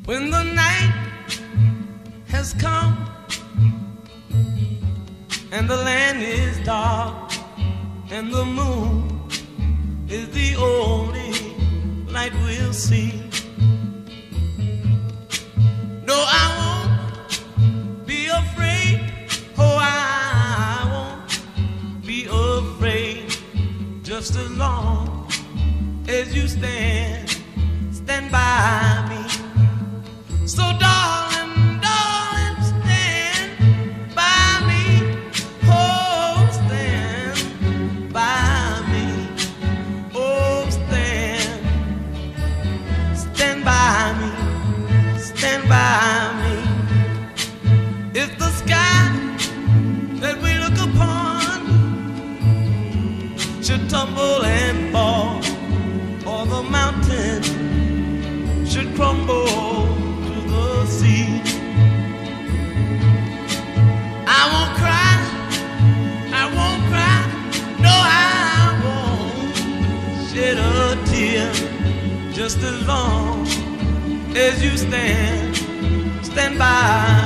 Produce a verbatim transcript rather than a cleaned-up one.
When the night has come and the land is dark and the moon is the only light we'll see. No, I won't be afraid. Oh, I won't be afraid. Just as long as you stand, stand by me. So darling, darling, stand by me. Oh, stand by me. Oh, stand, stand by me. Stand by me. If the sky that we look upon should tumble and fall, or the mountain should crumble to the sea, I won't cry, I won't cry, no, I won't shed a tear. Just as long as you stand, stand by